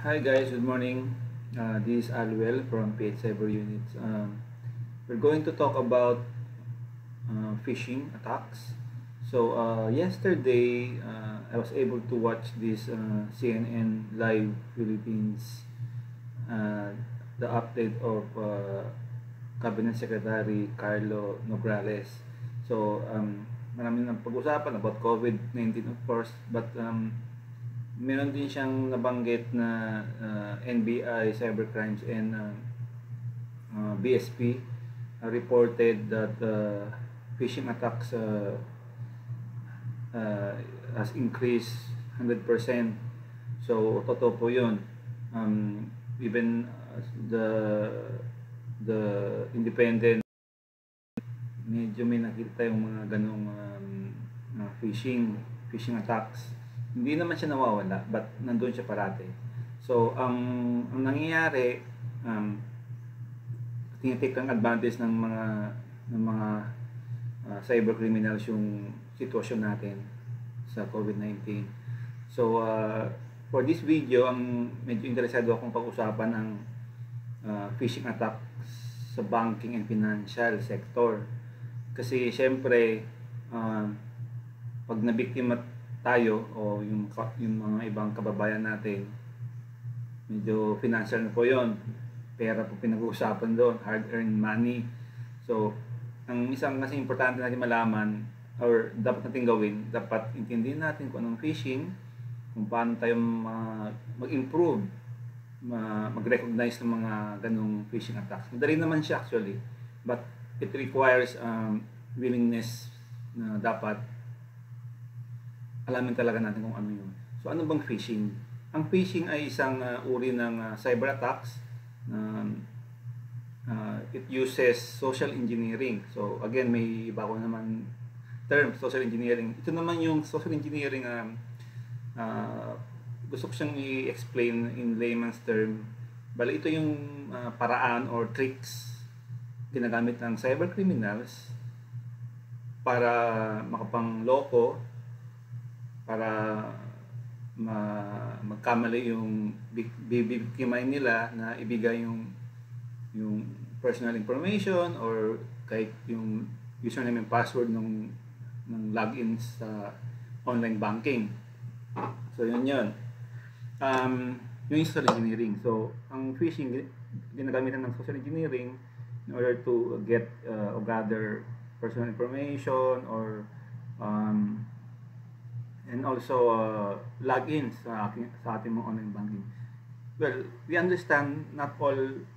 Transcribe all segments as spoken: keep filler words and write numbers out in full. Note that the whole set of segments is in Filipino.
Hi guys, good morning. Uh, this is Alwell from P H Cyber Units. Um, we're going to talk about uh, phishing attacks. So uh, yesterday, uh, I was able to watch this uh, C N N Live Philippines, uh, the update of uh, Cabinet Secretary Carlo Nograles. So um, marami nang pag-usapan about COVID nineteen of course, but um, meron din siyang nabanggit na uh, N B I, cybercrimes and uh, uh, B S P uh, reported that uh, phishing attacks uh, uh, has increased one hundred percent. So totoo po 'yun. Um, even uh, the the independent, medyo may nakita yung mga ganong um, uh, phishing phishing attacks. Hindi naman siya nawawala, but nandun siya parati. So ang ang nangyayari, um, tinitake ang advantage ng mga ng mga uh, cyber criminals yung sitwasyon natin sa COVID nineteen. So uh, for this video, ang medyo interesado akong pag-usapan ng uh, phishing attacks sa banking and financial sector. Kasi syempre, uh, pag nabiktima tayo o yung, yung mga ibang kababayan natin, medyo financial na po yun. Pera po pinag-uusapan doon, hard-earned money. So, ang isang kasi importante natin malaman or dapat natin gawin, dapat intindihin natin kung anong phishing, kung paano tayo mag-improve, mag-recognize ng mga ganong phishing attacks. Madali naman siya actually, but it requires um, willingness na dapat alamin talaga natin kung ano yun. So ano bang phishing? Ang phishing ay isang uh, uri ng uh, cyber attacks. Um, uh, it uses social engineering. So again, may iba ko naman term, social engineering. Ito naman yung social engineering, um, uh, gusto ko siyang i-explain in layman's term. Bali ito yung uh, paraan or tricks ginagamit ng cyber criminals para makapangloko, para ma magkamali yung bibigkimain nila na ibigay yung yung personal information or kahit yung username and password ng ng login sa online banking. So yun yun. Um, yung social engineering. So ang phishing, ginagamitan ng social engineering in order to get uh, or gather personal information or um, and also uh, logins sa ating sa ating mga online banking. Well, we understand not all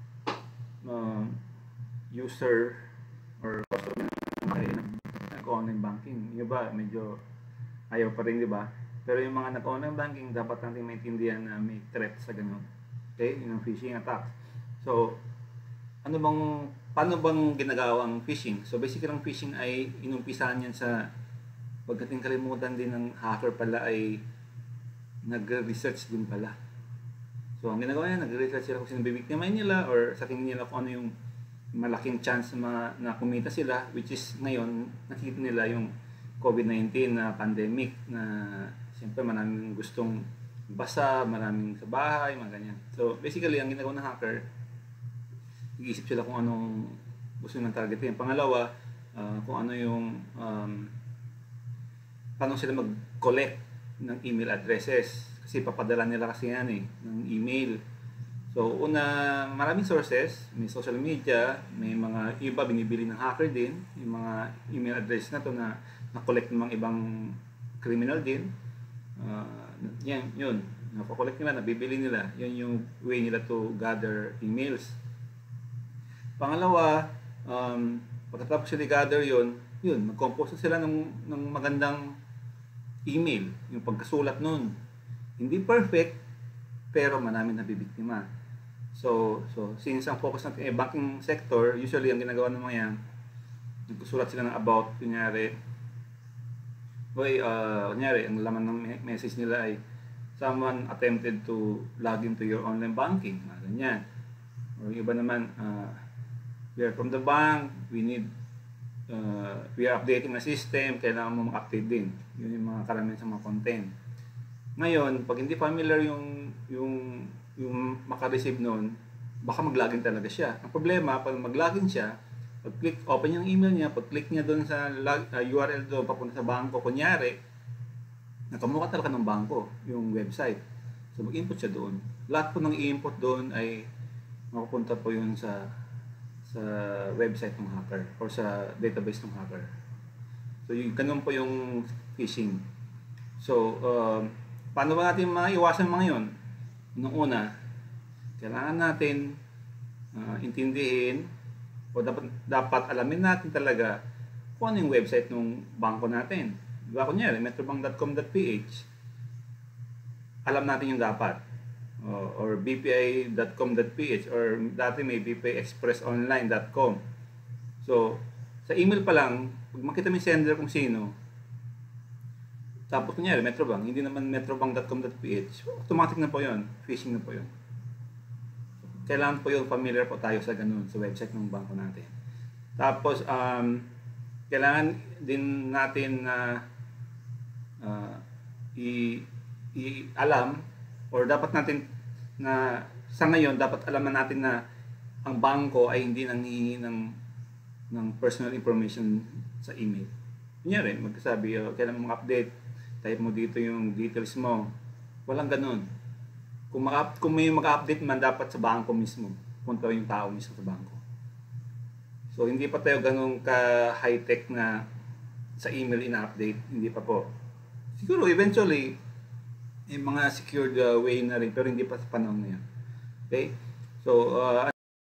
uh, user or customer ay nag-online banking. Yung iba medyo ayaw pa rin, di ba? Pero yung mga nag-online banking, dapat natin maintindihan na may threat sa ganun. Okay? Yung phishing attacks. So, ano bang, paano bang ginagawa ang phishing? So basically ang phishing ay inumpisahan yan sa, wag natin kalimutan din ng hacker pala ay nag-research din pala. So ang ginagawa niya, nag-research sila kung sino bibiktimahin nila or sa tingin nila kung ano yung malaking chance na, na kumita sila, which is ngayon nakikita nila yung COVID nineteen na pandemic na siyempre maraming gustong basa, maraming sa bahay, mga ganyan. So basically ang ginagawa ng hacker, nag-iisip sila kung anong gusto nilang targetin. Pangalawa, uh, kung ano yung um, paano sila mag-collect ng email addresses. Kasi papadala nila kasi yan eh, ng email. So una, maraming sources, may social media, may mga iba binibili ng hacker din, yung mga email address na to na na-collect ng mga ibang criminal din. Uh, yan, yun. Napakollect nila, nabibili nila. Yun yung way nila to gather emails. Pangalawa, um, pagkatapos sila gather yun, yun, mag-compose sila ng, ng magandang email, yung pagkasulat nun. Hindi perfect, pero maraming nabibiktima. So, so since ang focus natin ay banking sector, usually ang ginagawa ng mga yan, nagsusulat sila ng about, kunyari, boy, uh, kunyari, ang laman ng message nila ay, someone attempted to log into your online banking, mga ganyan. O yung iba naman, uh, we are from the bank, we need, uh, we are updating the system, kailangan mo mag-update din. Yun yung mga karamihan sa mga content. Ngayon, pag hindi familiar yung yung yung makareceive nun, baka mag-login talaga siya. Ang problema, pag mag-login siya, pag-click, open yung email niya, pag-click niya doon sa log, uh, U R L doon, papunta sa bangko, kunyari, nakamukha talaga ng bangko, yung website. So, mag-input siya doon. Lahat po ng i-input doon ay mapupunta po yun sa sa website ng hacker or sa database ng hacker. So, yung, ganun po yung phishing. So, uh, paano ba natin maiwasan mga yun? Noong una, kailangan natin uh, intindihin o dapat, dapat alamin natin talaga kung ano yung website ng bangko natin. Diba, kunyari, metrobank dot com dot p h, alam natin yung dapat. Uh, or b p i dot com dot p h or dati may b p i express online dot com. So, sa email pa lang, pag makita mo yung sender kung sino, tapos kunyari, Metrobank, hindi naman metrobank dot com dot p h, automatic na po yun, phishing na po yun. Kailangan po yun, familiar po tayo sa ganun, sa website ng bangko natin. Tapos, um, kailangan din natin na uh, i, i alam or dapat natin na sa ngayon, dapat alam na natin na ang bangko ay hindi nanghihingi ng, ng personal information sa email. Kunyari, magkasabi, uh, kailangan mong update, type mo dito yung details mo. Walang ganun. Kung, maka, kung may mag-update man, dapat sa bangko mismo. Punta yung tao mismo sa bangko. So, hindi pa tayo ganun ka-high-tech na sa email ina-update. Hindi pa po. Siguro, eventually, may mga secured uh, way na rin, pero hindi pa sa panahon na yan. Okay? So, uh,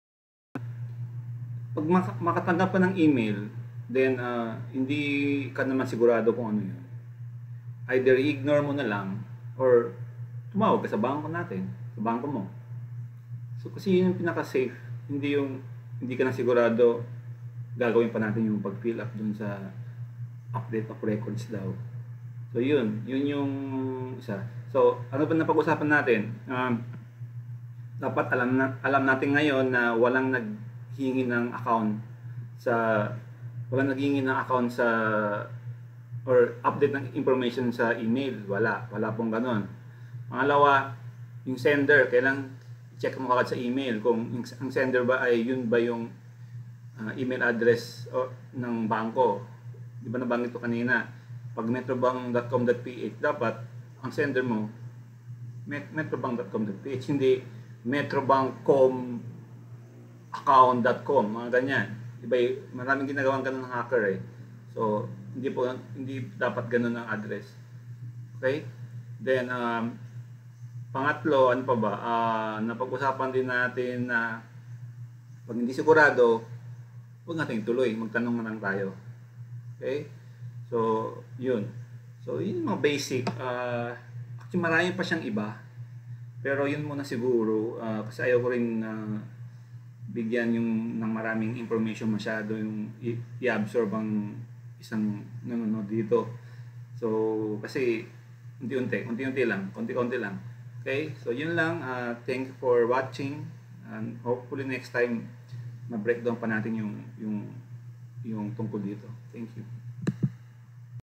pag mak- makatanggap pa ng email, then, uh, hindi ka naman sigurado kung ano yun. Either ignore mo na lang or tumawag ka sa bangko natin, sa bangko mo. So kasi yun yung pinaka-safe, hindi yung hindi ka na sigurado gagawin pa natin yung pag-fill up dun sa update of records daw. So yun, yun yung isa. So ano ba na pag-usapan natin? Um, dapat alam na alam natin ngayon na walang naghingi ng account sa walang naghingi ng account sa or update ng information sa email. Wala. Wala pong ganon. Pangalawa, yung sender, kailang check mo agad sa email kung yung, ang sender ba ay yun ba yung uh, email address o, ng bangko. Di ba nabanggit ko kanina? Pag metrobank dot com dot p h, dapat ang sender mo met metrobank dot com dot p h, hindi metrobank dot com account dot com, mga ganyan. Diba, maraming ginagawang ganun ng hacker eh. So, hindi po hindi dapat ganun ang address. Okay? Then um pangatlo, ano pa ba? Uh, napag-usapan din natin na pag hindi sigurado, huwag natin ituloy, magtanong na lang tayo. Okay? So, yun. So, yun yung mga basic. Uh, actually, marami pa siyang iba. Pero yun muna siguro uh, kasi ayaw ko rin uh, bigyan yung ng maraming information masyado yung i-absorb ang isang nanonood dito. So, kasi unti-unti, unti-unti lang, konti-konti lang. Okay? So, yun lang. Uh, thank you for watching. And hopefully next time, ma-breakdown pa natin yung, yung, yung tungkol dito. Thank you.